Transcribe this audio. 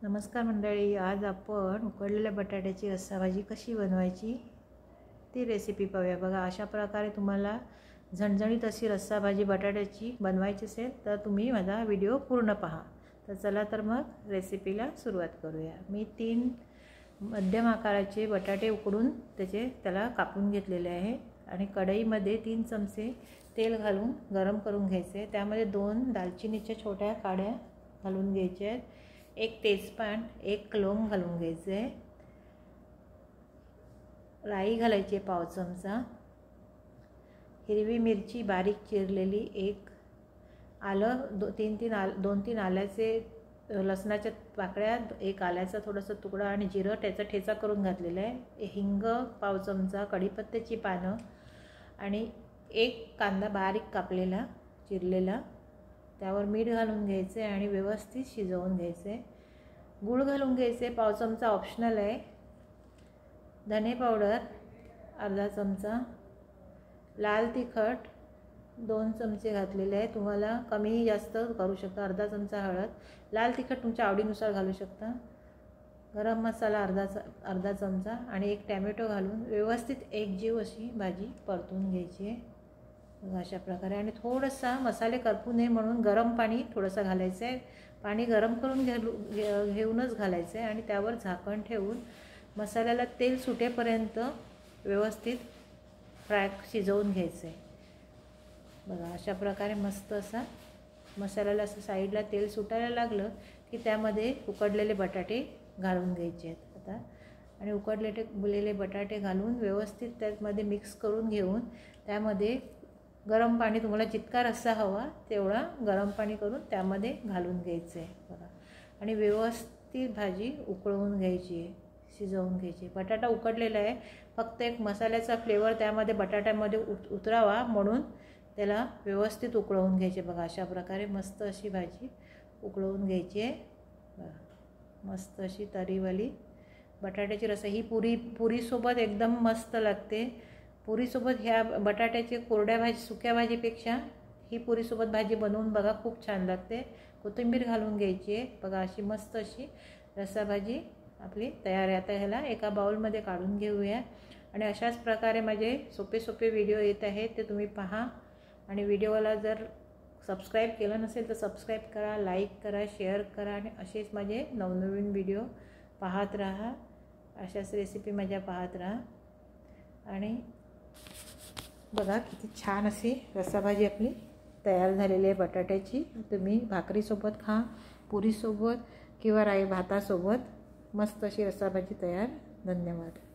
नमस्कार मंडळी, आज आपण उकडलेल्या बटाट्याची रस्सा भाजी कशी बनवायची ती रेसिपी पाहूया। बघा, अशा प्रकारे तुम्हाला झणझणीत अशी रस्सा भाजी बटाट्याची बनवायची असेल तर तुम्ही माझा व्हिडिओ पूर्ण पहा। तर चला तर मग रेसिपीला सुरुवात करूया। मी 3 मध्यम आकाराचे बटाटे उकडून त्याला कापून घेतलेले आहे आणि कढईमध्ये 3 चमचे तेल घालून गरम करून घ्यायचे। त्यामध्ये 2 दालचिनीच्या छोट्या काड्या घालून घ्यायच्या आहेत, 1 तेजपान, 1 लवंग घालून घ्यायचे, राई घालायची पाव चमचा, हिरवी मिरची बारीक चिरलेली 1, आलं 2-3 आल्याचे लसणाच्या पाकळ्या, 1 आल्याचा थोडासा तुकडा आणि जिरं त्याचा ठेचा करून घातलेला आहे, हिंग पाव चमचा, कढीपत्त्याची पानं आणि 1 कांदा बारीक कापलेला चिरलेला, त्यावर मीठ घालून घ्यायचे आणि व्यवस्थित शिजवून घ्यायचे। गूळ घालून घ्यायचे, पाव चमचा ऑप्शनल आहे। धने पावडर अर्धा चमचा, लाल तिखट 2 चमचे घातलेले आहे, तुम्हाला कमी जास्त करू शकता। अर्धा चमचा हळद, लाल तिखट तुमच्या आवडीनुसार घालू शकता। गरम मसाला अर्धा चमचा आणि 1 टोमॅटो घालून व्यवस्थित एकजीव अशी भाजी परतून घ्यायची आहे। अशा प्रकारे आणि थोडासा मसाले करपू नये म्हणून गरम पाणी थोडंसं घालायचं आहे। पाणी गरम करून घेऊनच घालायचं आहे आणि त्यावर झाकण ठेवून मसाल्याला तेल सुटेपर्यंत व्यवस्थित शिजवून घ्यायचं आहे। बघा, अशा प्रकारे मस्त असा मसाल्याला असं साईडला तेल सुटायला लागलं की त्यामध्ये उकडलेले बटाटे घालून घ्यायचे आहेत आता आणि उकडलेले बटाटे घालून व्यवस्थित त्यामध्ये मिक्स करून घेऊन त्यामध्ये गरम पाणी, तुम्हाला जितका रस्सा हवा तेवढा गरम पाणी करून त्यामध्ये घालून घ्यायचं आहे। बघा, आणि व्यवस्थित भाजी उकळवून घ्यायची आहे, शिजवून घ्यायची। बटाटा उकडलेला आहे, फक्त एक मसाल्याचा फ्लेवर त्यामध्ये बटाट्यामध्ये उतरावा म्हणून त्याला व्यवस्थित उकळवून घ्यायचे। बघा, अशा प्रकारे मस्त अशी भाजी उकळवून घ्यायची आहे। बघा, मस्त अशी तरीवाली बटाट्याची रस्सा ही पुरीसोबत एकदम मस्त लागते। पुरीसोबत ह्या बटाट्याची कोरड्या भाजी, सुक्या भाजीपेक्षा ही पुरीसोबत भाजी बनवून बघा, खूप छान लागते। कोथिंबीर घालून घ्यायची आहे। बघा, अशी मस्त अशी रस्सा भाजी आपली तयार आहे। आता ह्याला एका बाउलमध्ये काढून घेऊया आणि अशाच प्रकारे माझे सोपे व्हिडिओ येत आहेत ते तुम्ही पहा आणि व्हिडिओला जर सबस्क्राईब केलं नसेल तर सबस्क्राईब करा, लाईक करा, शेअर करा आणि असेच माझे नवनवीन व्हिडिओ पाहत राहा। अशाच रेसिपी माझ्या पाहत राहा आणि बघा, किती छान अशी रस्सा भाजी आपली तयार झालेली आहे बटाट्याची। तुम्ही भाकरीसोबत खा, पुरीसोबत किंवा भातासोबत मस्त अशी रस्सा भाजी तयार। धन्यवाद।